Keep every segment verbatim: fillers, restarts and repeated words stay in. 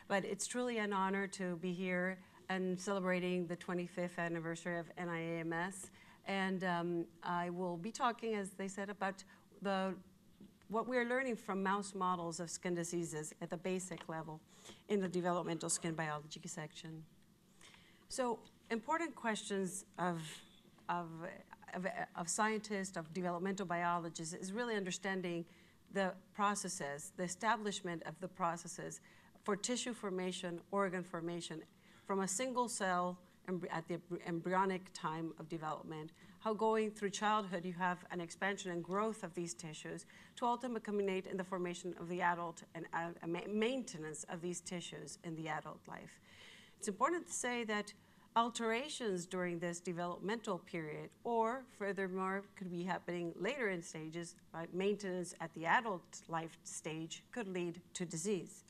But it's truly an honor to be here and celebrating the twenty-fifth anniversary of N I A M S. And um, I will be talking, as they said, about the what we're learning from mouse models of skin diseases at the basic level in the developmental skin biology section. So important questions of, of, of, of scientists, of developmental biologists, is really understanding the processes, the establishment of the processes for tissue formation, organ formation, from a single cell at the embryonic time of development, how going through childhood you have an expansion and growth of these tissues to ultimately culminate in the formation of the adult and uh, maintenance of these tissues in the adult life. It's important to say that alterations during this developmental period, or furthermore could be happening later in stages, by maintenance at the adult life stage, could lead to disease.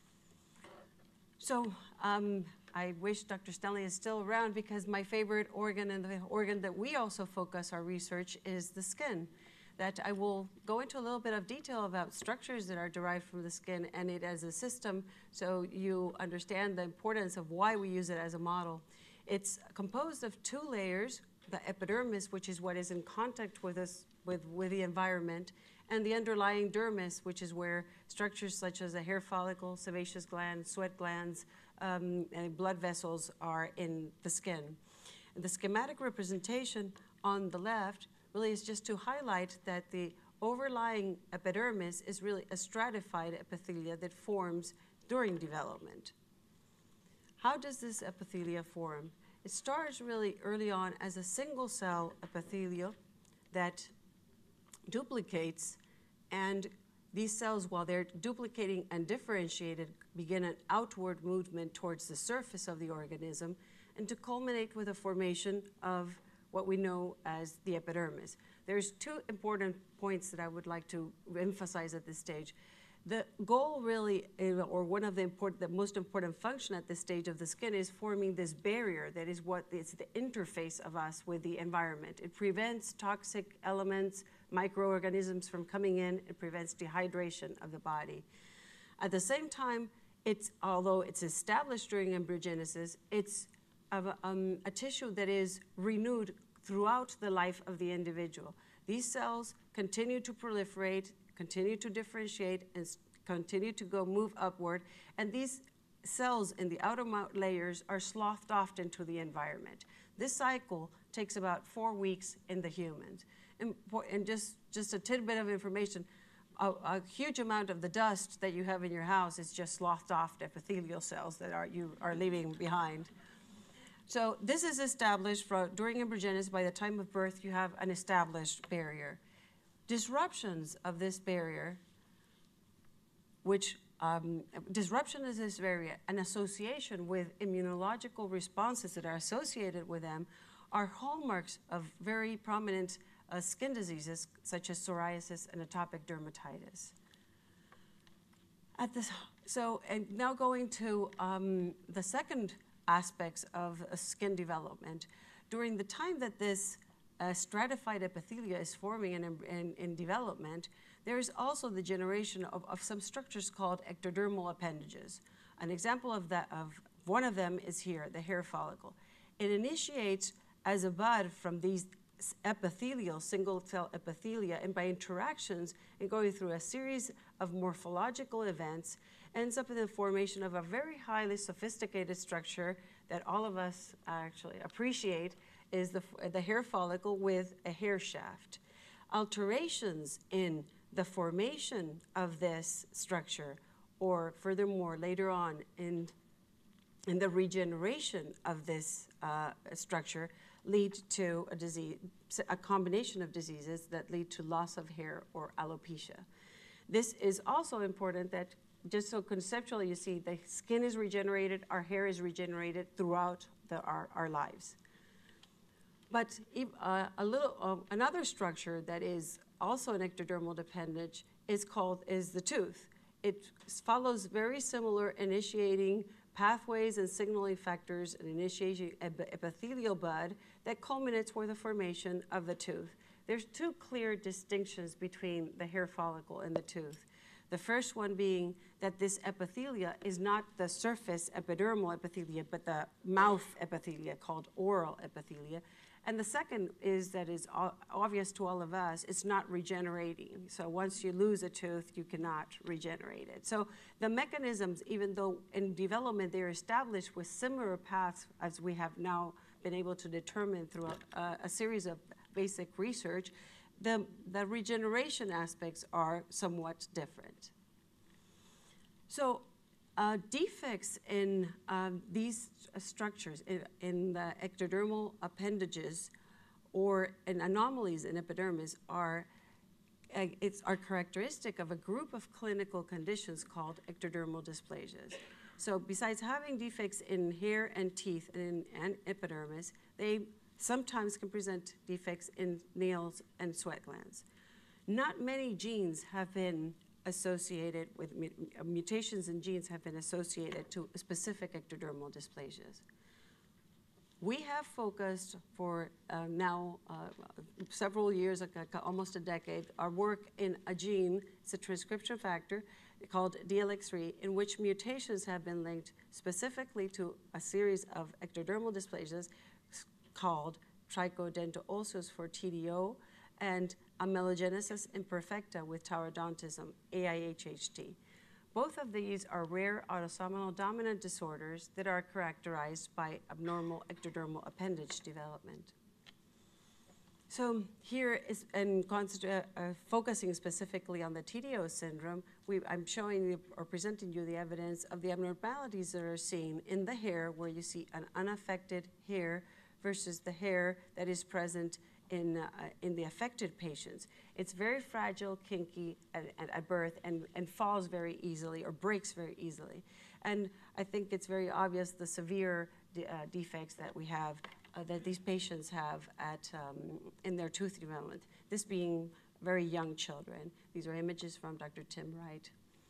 So um, I wish Doctor Stanley is still around, because my favorite organ and the organ that we also focus our research is the skin. That I will go into a little bit of detail about structures that are derived from the skin and it as a system, so you understand the importance of why we use it as a model. It's composed of two layers, the epidermis, which is what is in contact with us, with, with the environment, and the underlying dermis, which is where structures such as the hair follicle, sebaceous gland, sweat glands, um, and blood vessels are in the skin. And the schematic representation on the left really is just to highlight that the overlying epidermis is really a stratified epithelia that forms during development. How does this epithelia form? It starts really early on as a single cell epithelium that duplicates, and these cells, while they're duplicating and differentiated, begin an outward movement towards the surface of the organism, and to culminate with the formation of what we know as the epidermis. There's two important points that I would like to emphasize at this stage. The goal really, or one of the important, the most important function at this stage of the skin, is forming this barrier that is what is the interface of us with the environment. It prevents toxic elements, microorganisms from coming in. It prevents dehydration of the body. At the same time, it's, although it's established during embryogenesis, it's a, um, a tissue that is renewed throughout the life of the individual. These cells continue to proliferate, continue to differentiate, and continue to go move upward, and these cells in the outer layers are sloughed off into the environment. This cycle takes about four weeks in the humans. And, and just, just a tidbit of information, a, a huge amount of the dust that you have in your house is just sloughed off epithelial cells that are, you are leaving behind. So this is established for, during embryogenesis. By the time of birth, you have an established barrier. Disruptions of this barrier, which um, disruption of this barrier, an association with immunological responses that are associated with them, are hallmarks of very prominent uh, skin diseases such as psoriasis and atopic dermatitis. At this, so, and now going to um, the second aspects of uh, skin development. During the time that this uh, stratified epithelia is forming in, in, in development, there is also the generation of, of some structures called ectodermal appendages. An example of that, of one of them is here, the hair follicle. It initiates as a bud from these epithelial, single cell epithelia, and by interactions and going through a series of morphological events, ends up in the formation of a very highly sophisticated structure that all of us actually appreciate, is the, the hair follicle with a hair shaft. Alterations in the formation of this structure, or furthermore later on in, in the regeneration of this uh, structure, lead to a disease, a combination of diseases that lead to loss of hair or alopecia. This is also important, that just so conceptually you see, the skin is regenerated, our hair is regenerated throughout the, our, our lives. But uh, a little, uh, another structure that is also an ectodermal appendage is called, is the tooth. It follows very similar initiating pathways and signaling factors and initiating ep epithelial bud that culminates with the formation of the tooth. There's two clear distinctions between the hair follicle and the tooth. The first one being that this epithelia is not the surface epidermal epithelia, but the mouth epithelia called oral epithelia. And the second is that is obvious to all of us, it's not regenerating. So once you lose a tooth, you cannot regenerate it. So the mechanisms, even though in development they're established with similar paths as we have now been able to determine through a, a series of basic research, the, the regeneration aspects are somewhat different. So uh, defects in um, these structures, in, in the ectodermal appendages or in anomalies in epidermis are, uh, it's, are characteristic of a group of clinical conditions called ectodermal dysplasias. So besides having defects in hair and teeth and, in, and epidermis, they sometimes can present defects in nails and sweat glands. Not many genes have been associated with, mutations in genes have been associated to specific ectodermal dysplasias. We have focused for uh, now uh, several years, like almost a decade, our work in a gene, it's a transcription factor called D L X three, in which mutations have been linked specifically to a series of ectodermal dysplasias called trichodentoosus for T D O and amelogenesis imperfecta with taurodontism, A I H H T. Both of these are rare autosomal dominant disorders that are characterized by abnormal ectodermal appendage development. So here is, and uh, uh, focusing specifically on the T D O syndrome, we, I'm showing you or presenting you the evidence of the abnormalities that are seen in the hair, where you see an unaffected hair versus the hair that is present in, uh, in the affected patients. It's very fragile, kinky at, at birth, and, and falls very easily or breaks very easily. And I think it's very obvious the severe de uh, defects that we have, uh, that these patients have at, um, in their tooth development, this being very young children. These are images from Doctor Tim Wright.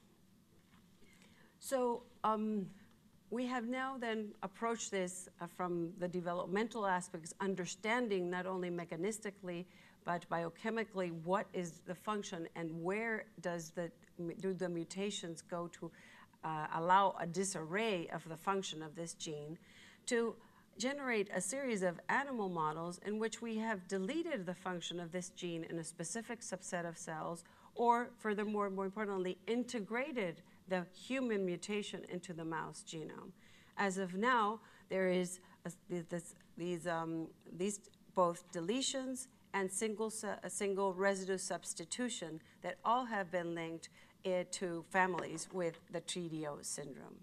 So um, we have now then approached this uh, from the developmental aspects, understanding not only mechanistically, but biochemically what is the function and where does the, do the mutations go to uh, allow a disarray of the function of this gene, to generate a series of animal models in which we have deleted the function of this gene in a specific subset of cells, or furthermore, more importantly, integrated the human mutation into the mouse genome. As of now, there is a, this, these, um, these both deletions and single, a single residue substitution that all have been linked uh, to families with the T D O syndrome.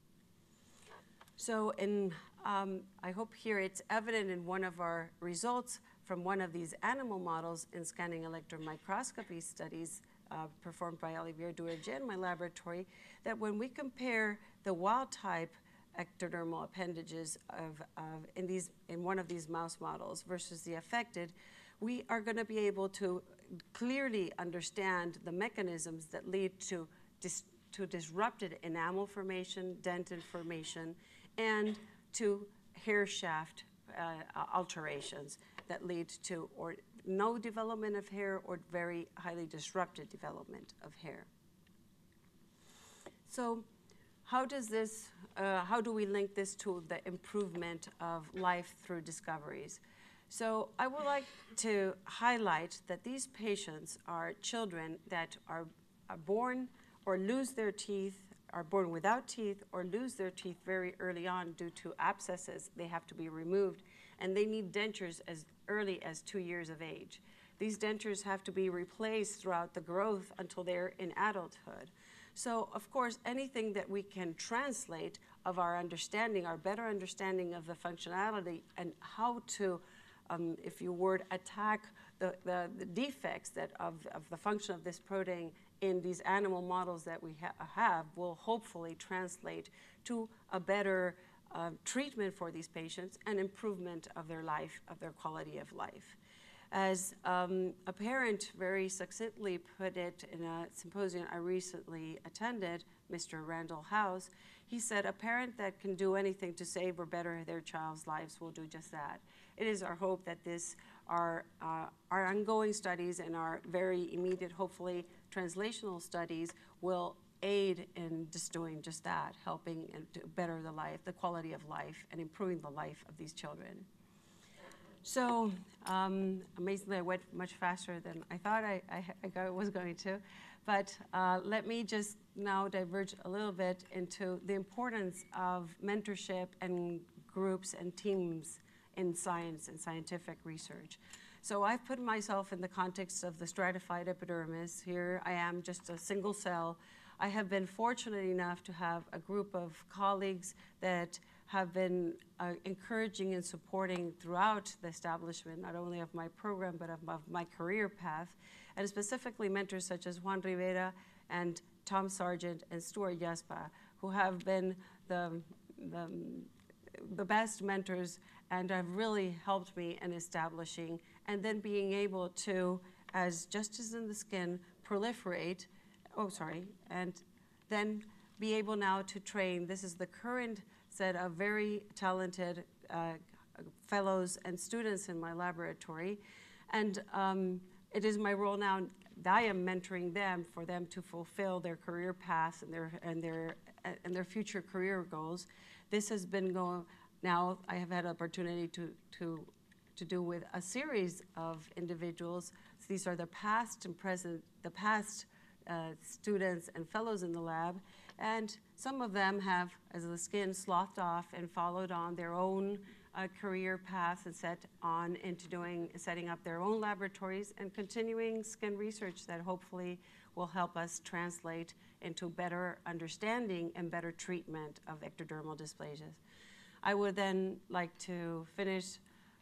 So in, um, I hope here it's evident in one of our results from one of these animal models in scanning electron microscopy studies Uh, performed by Olivier Duerget in my laboratory, that when we compare the wild type ectodermal appendages of, of in, these, in one of these mouse models versus the affected, we are going to be able to clearly understand the mechanisms that lead to, dis, to disrupted enamel formation, dentin formation, and to hair shaft uh, alterations that lead to or no development of hair or very highly disrupted development of hair. So how does this, uh, how do we link this to the improvement of life through discoveries? So I would like to highlight that these patients are children that are, are born or lose their teeth, are born without teeth, or lose their teeth very early on due to abscesses. They have to be removed, and they need dentures as early as two years of age. These dentures have to be replaced throughout the growth until they're in adulthood. So, of course, anything that we can translate of our understanding, our better understanding of the functionality and how to, um, if you would, attack the, the, the defects that of, of the function of this protein in these animal models that we ha have will hopefully translate to a better uh, treatment for these patients and improvement of their life, of their quality of life. As um, a parent very succinctly put it in a symposium I recently attended, Mister Randall House, he said, a parent that can do anything to save or better their child's lives will do just that. It is our hope that this, our, uh, our ongoing studies and our very immediate, hopefully translational studies will aid in just doing just that, helping and to better the life, the quality of life, and improving the life of these children. So um, amazingly, I went much faster than I thought I, I, I was going to. But uh, let me just now diverge a little bit into the importance of mentorship and groups and teams in science and scientific research. So I've put myself in the context of the stratified epidermis. Here I am, just a single cell. I have been fortunate enough to have a group of colleagues that have been uh, encouraging and supporting throughout the establishment, not only of my program, but of, of my career path, and specifically mentors such as Juan Rivera and Tom Sargent and Stuart Yaspa, who have been the, the, the best mentors and have really helped me in establishing and then being able to, as justice in the skin, proliferate, oh, sorry, and then be able now to train. This is the current set of very talented uh, fellows and students in my laboratory. And um, it is my role now that I am mentoring them for them to fulfill their career paths and their, and their, and their future career goals. This has been going, now I have had opportunity to, to, to do with a series of individuals. So these are the past and present, the past uh, students and fellows in the lab. And some of them have, as the skin, slothed off and followed on their own uh, career paths and set on into doing, setting up their own laboratories and continuing skin research that hopefully will help us translate into better understanding and better treatment of ectodermal dysplasias. I would then like to finish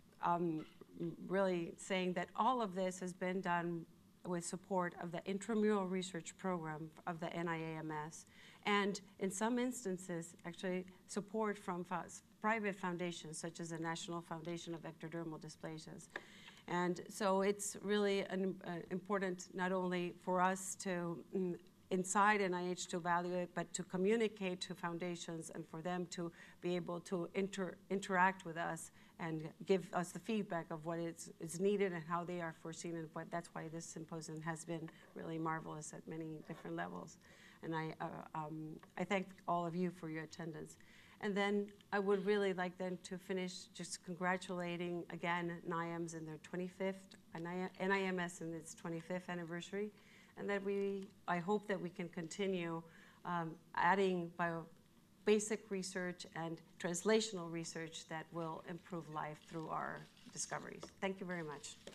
um, really saying that all of this has been done with support of the intramural research program of the N I A M S, and in some instances, actually support from private foundations, such as the National Foundation of Ectodermal Dysplasias. And so it's really an, uh, important not only for us to, mm, inside N I H to evaluate, but to communicate to foundations and for them to be able to inter interact with us and give us the feedback of what is, is needed and how they are foreseen, and what, that's why this symposium has been really marvelous at many different levels. And I, uh, um, I thank all of you for your attendance. And then I would really like then to finish just congratulating again N I A M S in their twenty-fifth, N I M S in its twenty-fifth anniversary, and that we, I hope that we can continue um, adding bio basic research and translational research that will improve life through our discoveries. Thank you very much.